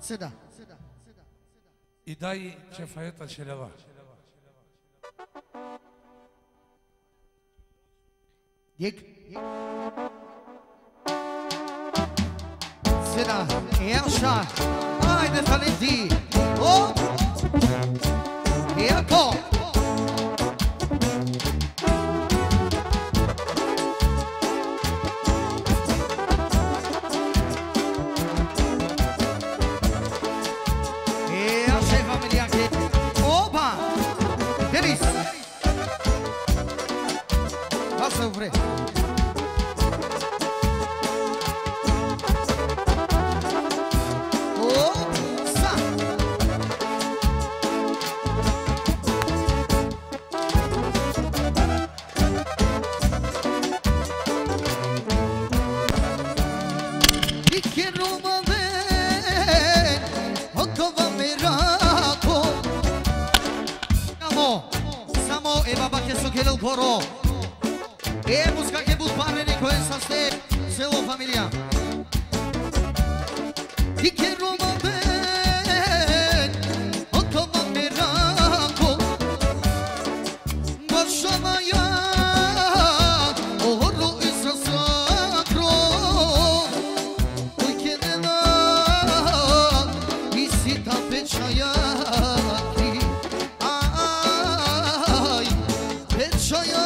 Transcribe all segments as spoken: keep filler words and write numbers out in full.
Седа. И дай чефаета челева. Дик. Седа. Елша. Айде, Валентин. О! Яко. Sobre. Opa! E que não mandei, o que vai me rato? Samo, samo e baba que só quer o coro. E música que vos parem com essa selo familiar. E quero manter o comando branco. Gosto amanhã, o ouro e seu sacro. O que não, e se tá fechaia aqui. Ai, fechaia.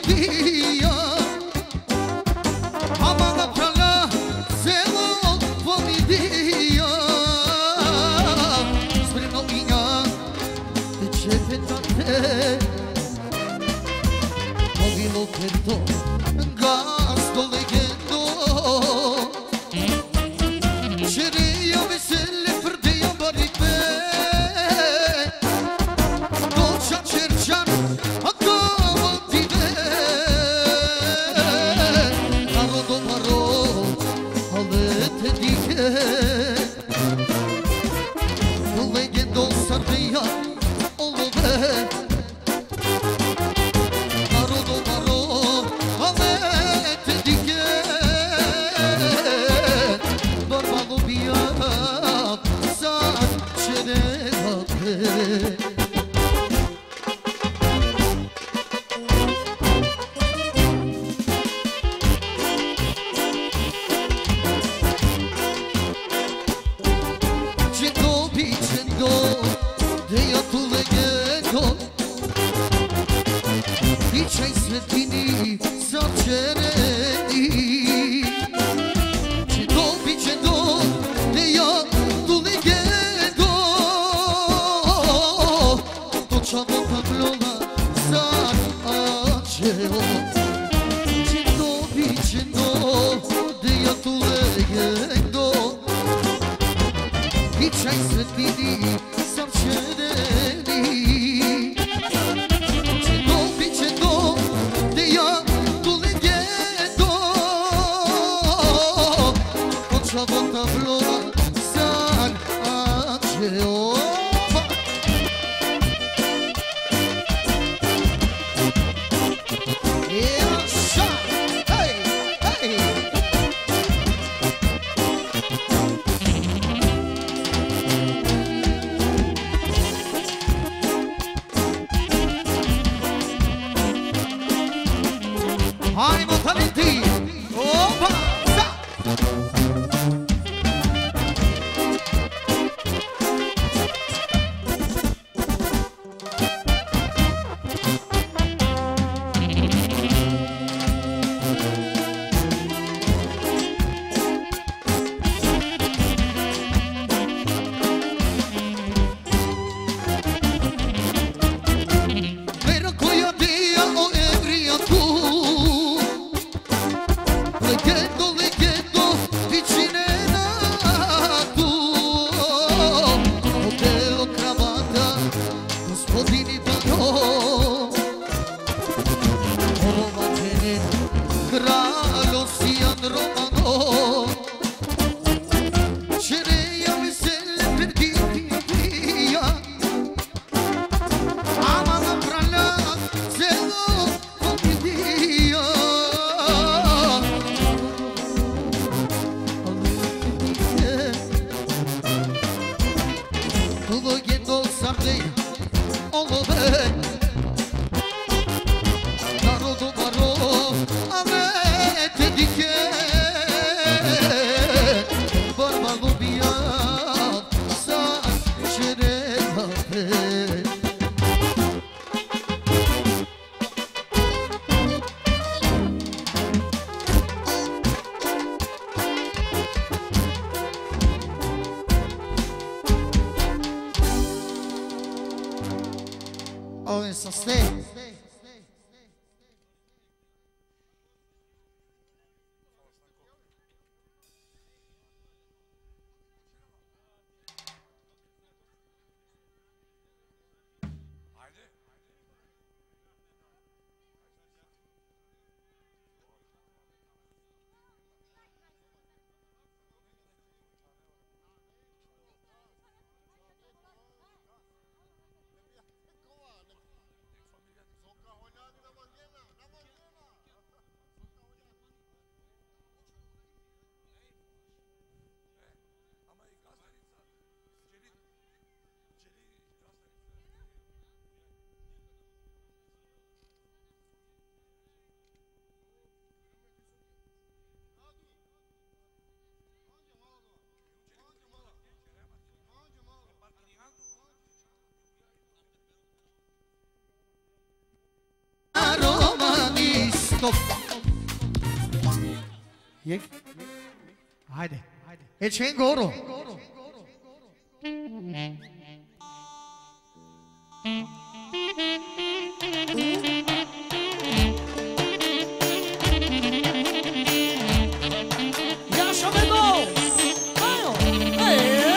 pomidia Amana prala Zelo pomidia Spre novinha De ce petate Mobilo perdo Gasto legendo Cereia vesele perdeia baribe Dolce cercian Acaba dive Caro do maro Alete dike Legendo sardeia Olove Caro do maro Alete dike Barbalo biat Saat çerevate Cendo bicendo Deia tu legendo Dicei svetini Sacereni Cendo bicendo Deia tu legendo Docciamo tablola San aceo Cendo bicendo Deia tu legendo Dicei svetini Sacereni Cendo bicendo Deia tu legendo Docciamo tablola San aceo Hai mortality! Opa! Sa! Pero coia dia o ebria tu Legendo, legendo, vicinena tu Modelo cravata, gospodini pano Roma tenen, kraljo sijan romano Cereja vesele pergitija Amana prala, zelo pomidia Legendo sardeia Olove Caro do maro Avete dike Barbalo biat Sa cerevate Oh, essa ste Stop. E? Haide. E ce în goro? Ia și-o vedou! Hai-o! Hai-o!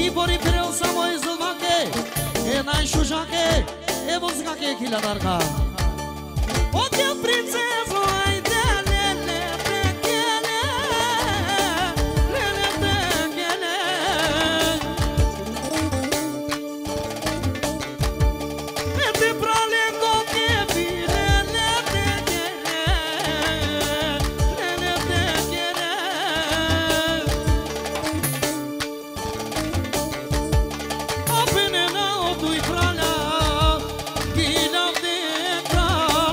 Tibori Pireu Samoy Zılmake E Nay Şuşake E Muzgake Kiladarka O diye princeso ay delele tekele Lele tekele Eti prale koke birele tekele Lele tekele Apene na odui prala Ginav dekral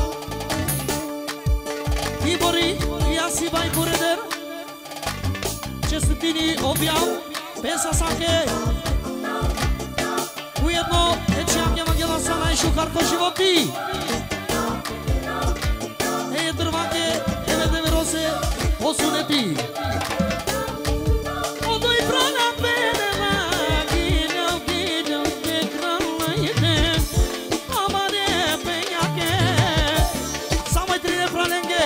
Tibori Iasi bai kureder Čestitini objam Pesa sake Ujedno Ečijam Evangela Sana i Šukarko životi E drvake Eve deverose Osuneti Odoj prana penela Ginav ginav Dekrala ide Amare penjake Samoj trine pralenge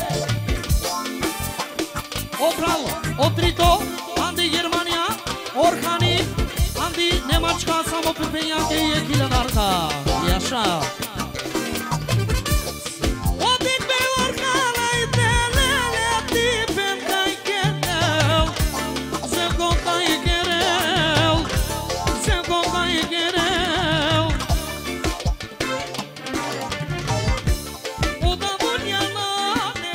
Opral, Otrito, Andi Germania, Orhani, Andi Nemačka, samo Pepenjake je Kilanarka. Jaša. Odik be Orhana i delele ti penkaj kerel, zemkom kaj kerel, zemkom kaj kerel. Oda bunjana ne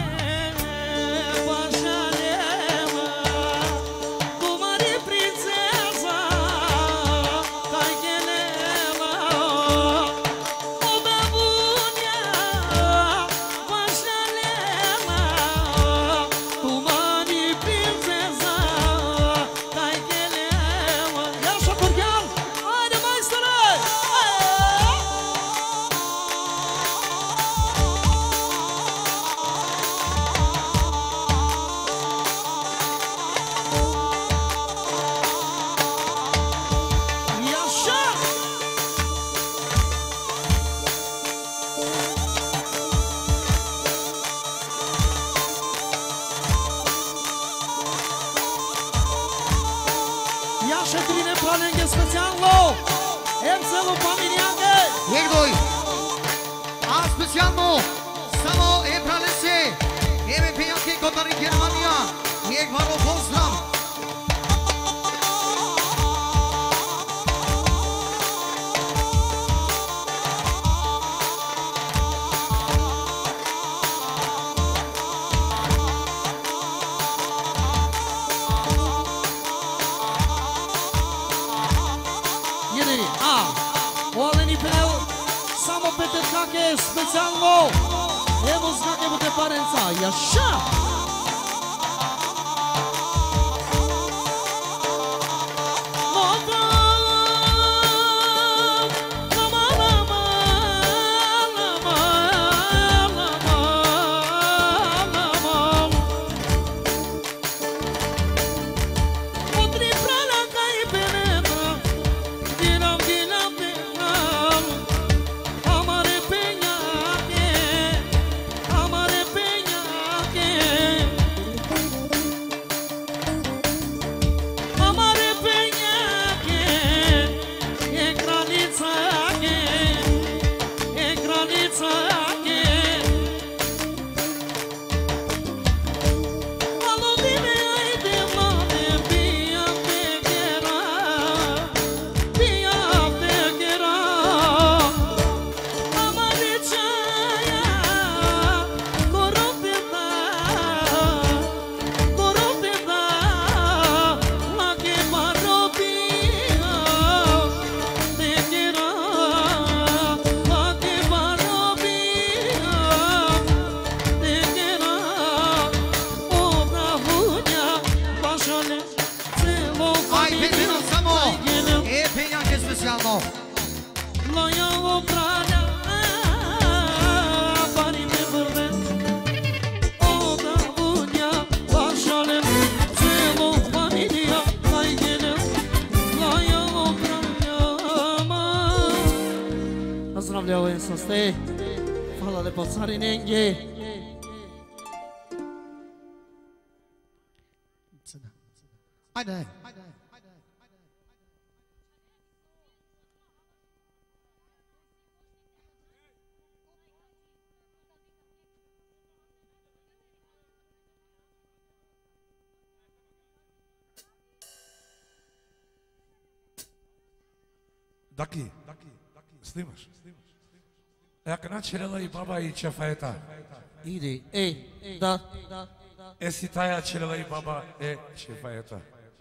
vašaleva, kumari princesa kaj keleva. Oda bunja vašaleva, kumari princesa kaj keleva. Jaša Turgan, ajde majstore! Jaša! Jaše trine planenge specijalno! Em celu familijange! Егдой! А специално само е пралесе, еве пејаке Котари Германија, Егваро поздрав! Jedini, a Oleni Pel, samo Peter Kake specijalno! Evo skake bude parenca, jaša! Amare peñake, amare peñake. specijalno. Lojalno branja, pari me vrve, oda bunja, vašalem, celo familija, najgenem, lojalno branjama. Pozdravljam sa ste, hvala lepo carinenge. Ajde. Даки, снимаш. Яка начелела и баба и чефаета. Иди, ей, да. Е си тая челела и баба е чефаета.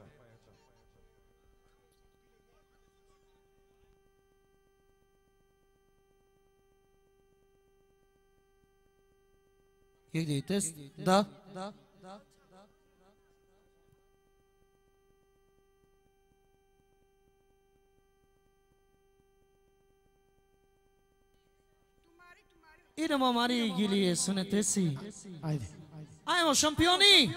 Иди, тест, да. Idemo Mariji Gilije, sunete si. Ajde. Ajmo šampioni!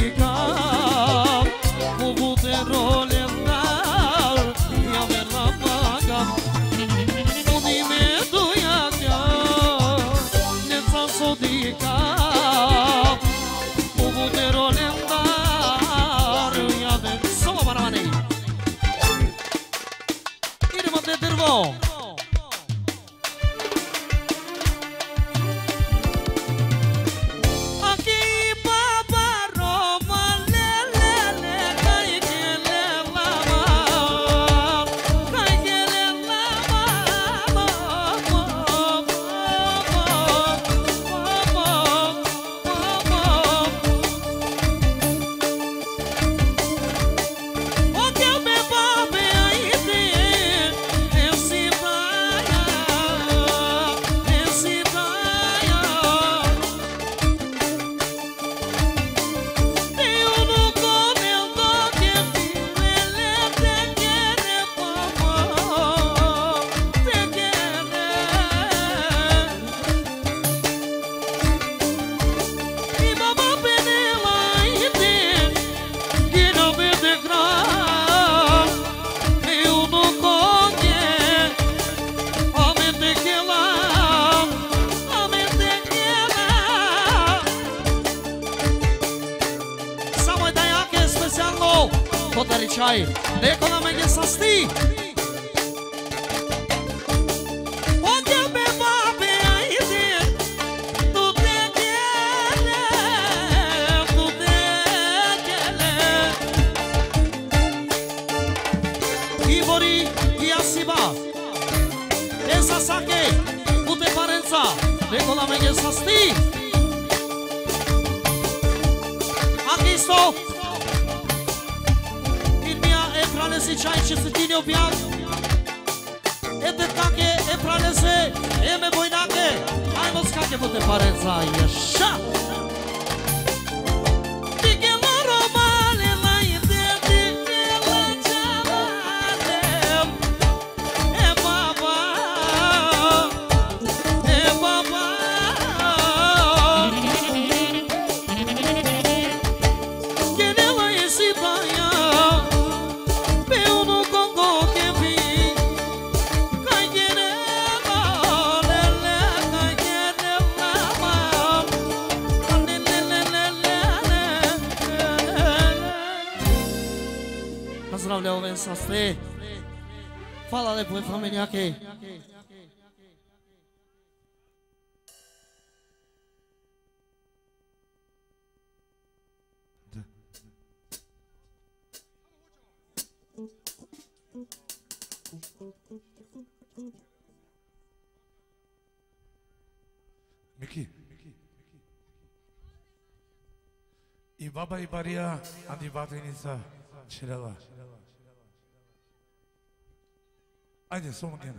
Rolling down, yeah, čaj, neko na menge sa sti. Ovdje me babe, ajde, tu te kjele, tu te kjele. Ivori i Asiba, esa sake, tu te parenca, neko na menge sa sti. Akisto, e pralese qaj që se ti një pjak e të kake e pralese e me bojnake ajmo s'kake po të pare ca jesha ti ke la romale la jete ti ke la qavale e baba e baba kene la jesi baja Pozdravljam ove sa sve. Hvala lepo familijake. Miki. I baba i Barija, andi batenica Čirela. Ajde, samo gena.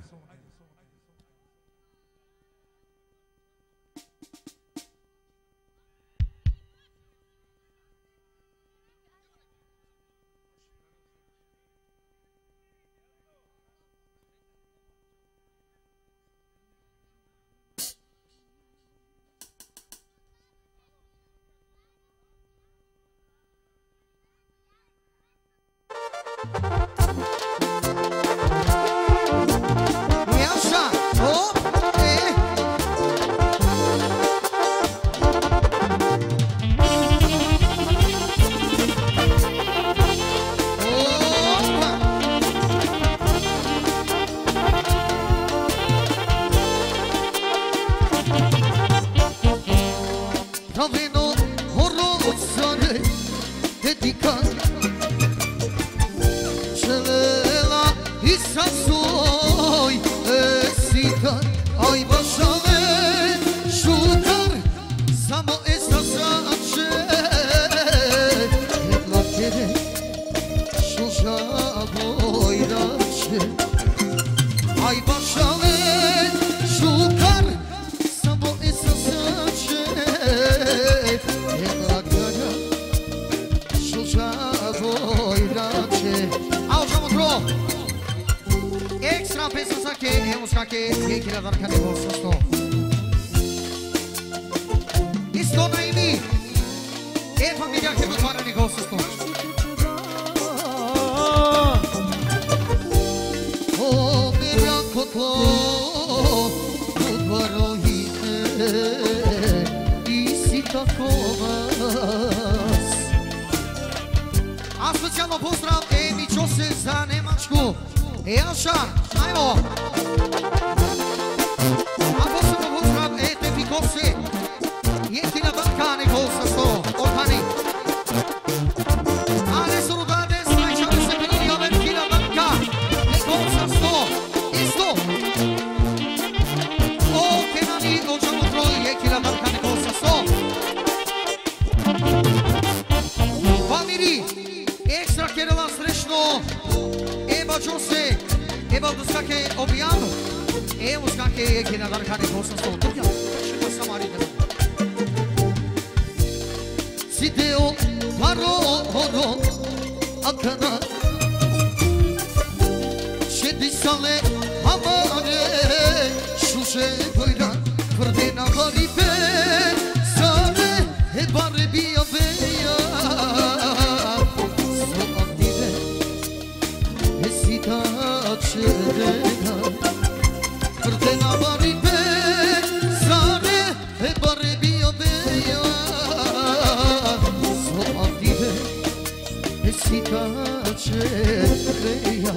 cereia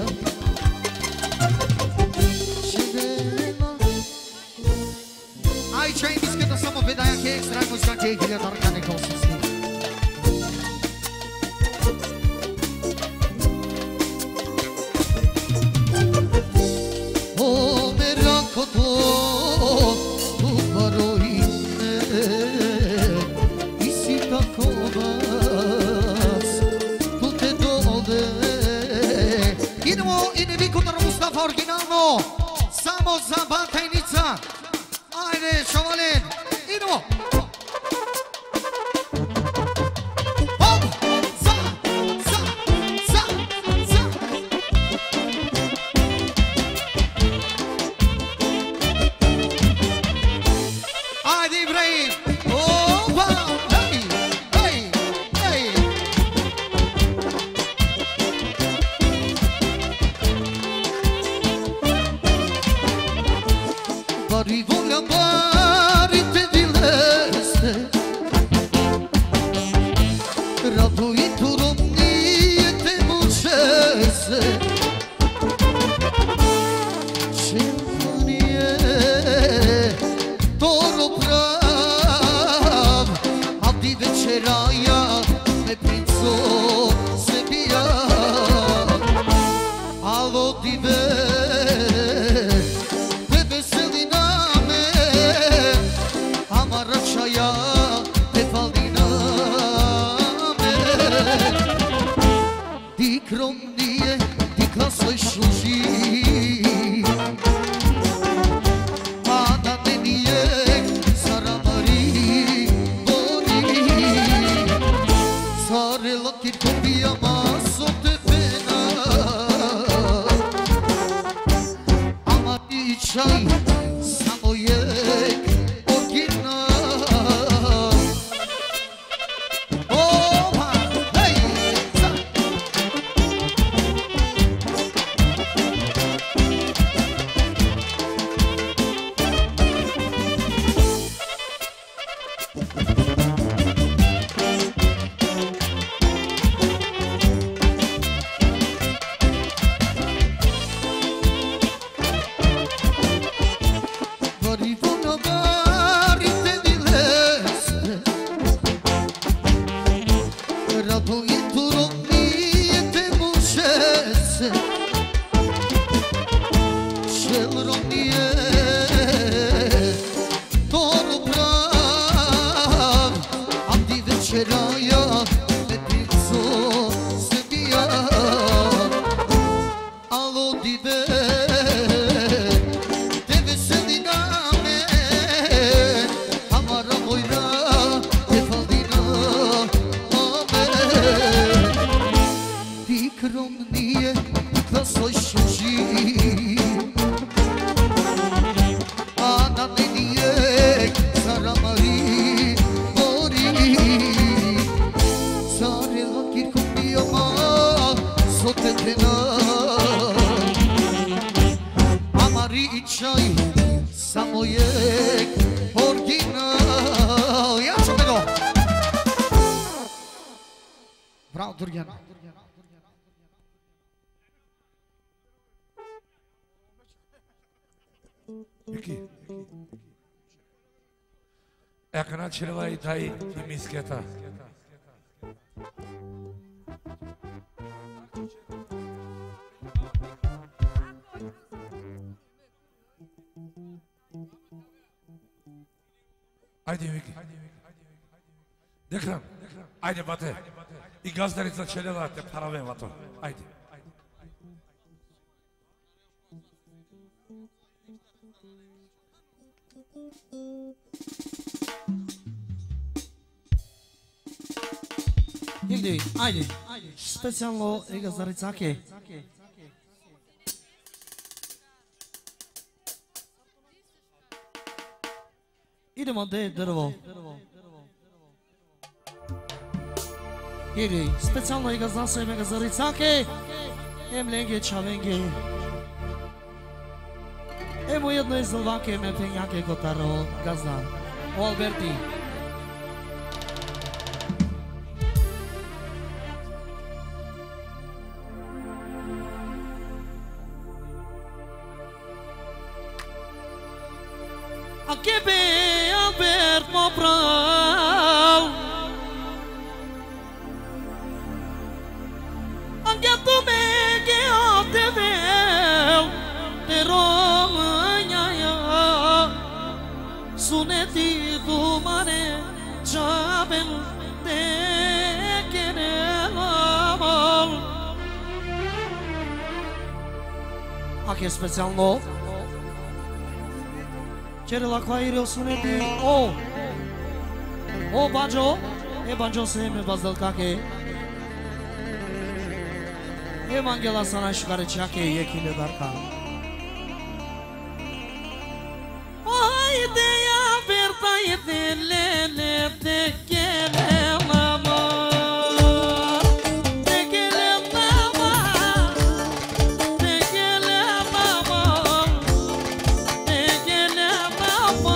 Aici ai mischeta să mă vedeai că extra muzica că e ghiliatar ca ne consistit O meraco to tu paroine isi takovas tu te dode idemo ide Viktor Mustafa originalno samo za Batajnica Ajde, šavalin, idemo! Hop, za, za, za, za Ajde, Ibrahim! Opa, hej, hej, hej Bari volja bari te dileste Rado i turom nije te mušese Čemanije toro prav Avdi večeraja me princo se bija Alo dive Amaračaja te fali na me Ti kromnije, ti klasoj šuži A da ne nije saramari bori Sarela ti kopija maso te pena Amaričaj samo je Eka načela i taj i misketa. Ajde, Viki. Dekram, ajde, bate. I gazdarica čeljela te parave, vato. Ajde. Igdje, ajde, specijalno i gazdarica-ke. Idemo de drvo. Igdje, specijalno i gazdasa i gazdarica-ke. Emlenge, čavenge. Emo jedno iz Lvake, me penjake kotaro gazda. O Alberti. Anche per Albert Mobral Anche tu me che ho te veu Te romagna Suneti tu mane Ciabel te che ne l'amor Anche special no Cere la coaire suneti O O banjo E banjo se me bazdal kake E mangela sana shukare chake yekile darka O ideea aberta e de lele de kele mama De kele mama De kele mama De kele mama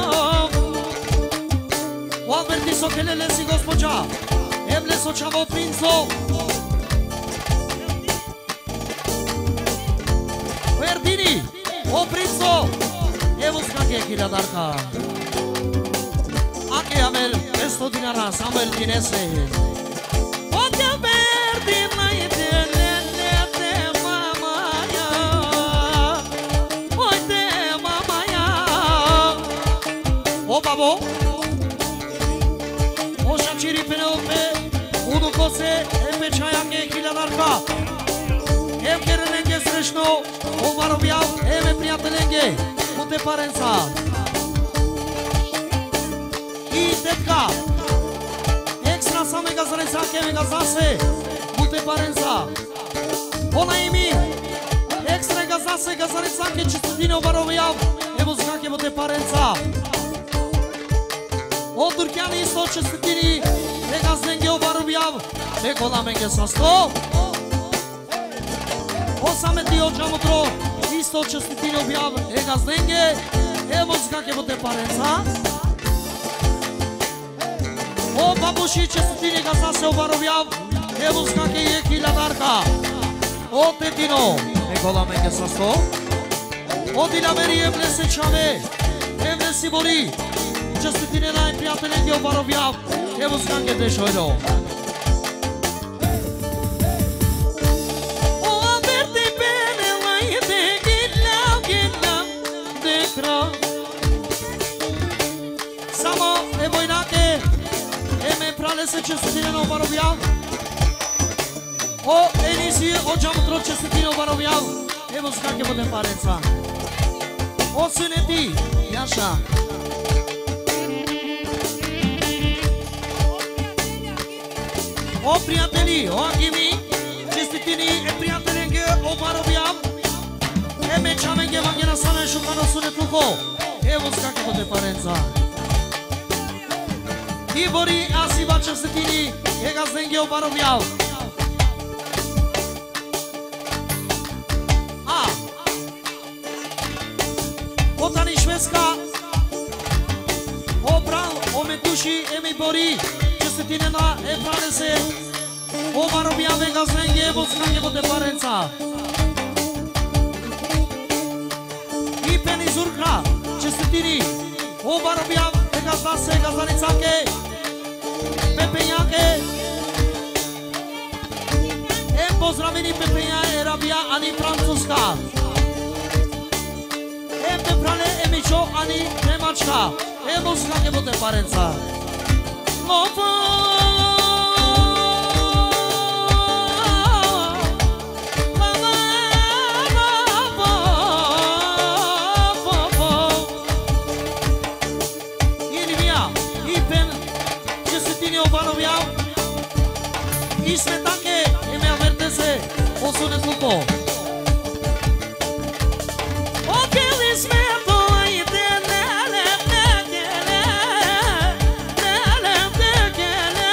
O avertiso che le si gospođa Eble so čavo princo Verdini O princo Evo skake kiljadarka Anche Amel Esto dinara Samuel dinese O te verdi mai de lele de mamaya O te mamaya O babo O shachiri penelope Uno kose Eme čajake kiljadarka Em kerelenge srećno O varobjav Eme prijatelenge Mute parenca I tetka Ekstra same gazarenca Keme gazase Mute parenca Ona imi Ekstra gazase gazarenca Ke čistotine o varobjav Evo zgake mute parenca O Turkjani isto čistotini E gaznenge o varobjav E kolamenge sasto O sameti o džamotro Isto čestitine objav E gaznenge Evo zgake mute parenca O babuši čestitine gazase o varobjav Evo zgake je kiljadarka O tetino E kolamenge sasto O dilaveri evle sečave Evle sibori Čestitine naj prijatelenge o varobjav Evo zgake dešojno Samo e vojnake E me prale se čestitine o varobjav O Enisi o džamotro čestitine o varobjav Evo skake bude parenca O suneti Jaša O prijatelji O agimi Čestitini e prijateljenge o varobjav E me čamenge vangena same šukano sunetluko Evo skake bude parenca Ibori Asiba čestitini E gazdenge o varobjav A Otani Švedska O Bran O Metuši E mi bori Čestitine na E Pranese O varobjav E gazdenge Evo skake bude parenca I Peni Zurka Čestitini O varobjav E gazdase Gazdanicake Pepenjake E pozdravini Pepenja E Rabija Ani Francuska E Peprane E Mičo Ani Nemačka Evo skake bude parenca Lopo I smetake E me averteze O sunetluko O keli smeto I te lele te kele Lele te kele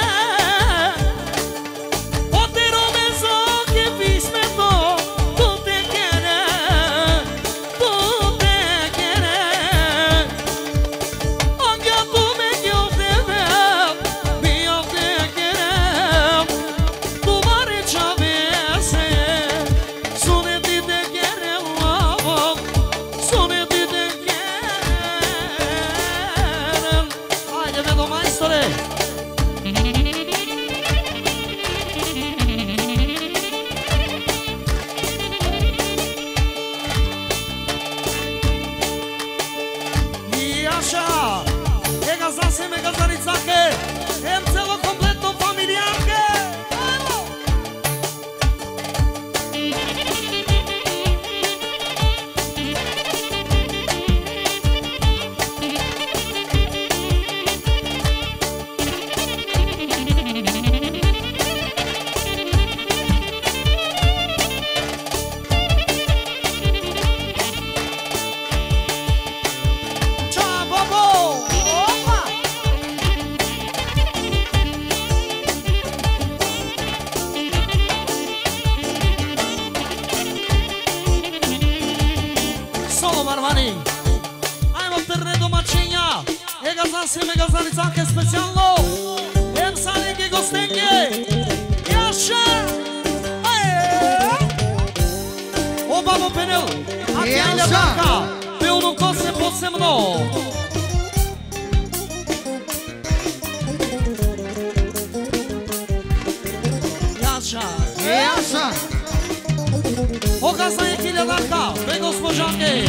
O te romezo Ke vi smeto Tu te kele Tu te kele Anche tu me che o te veo Mi o te kele Tu mare c'avesse нас е мегазалицанке специјално. Ем саленке гостенке. Јаша! О, бабо Пенел, а ти ајде така, пилно косе посебно. Јаша! Јаша! Оказа е хилјадарка, бе госпожанке.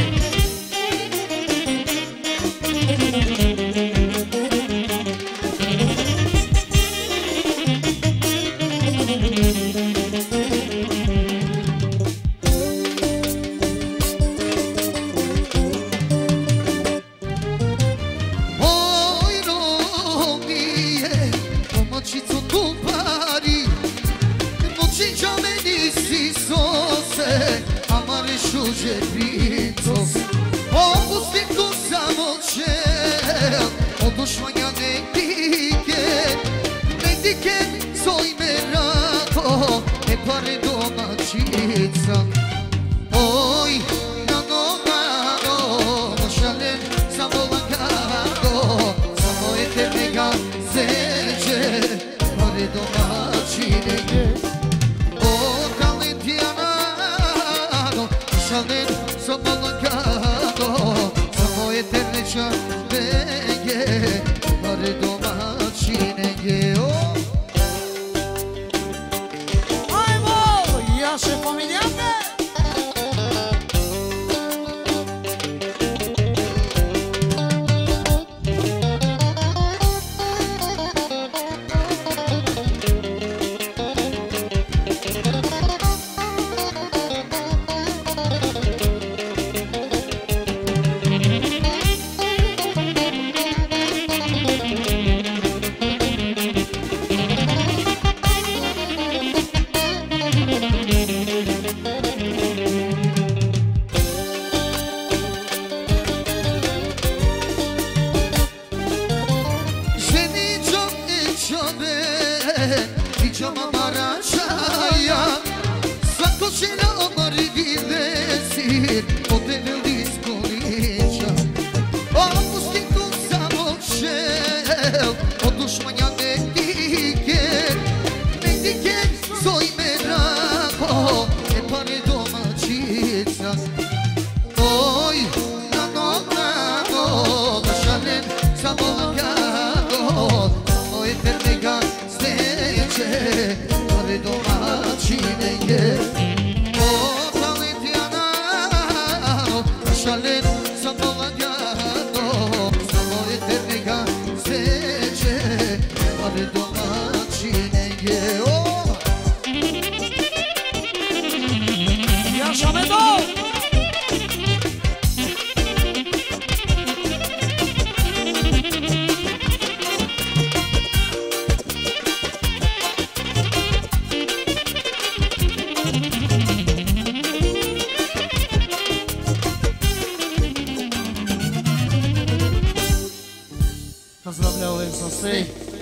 Поздравляю, Сосей.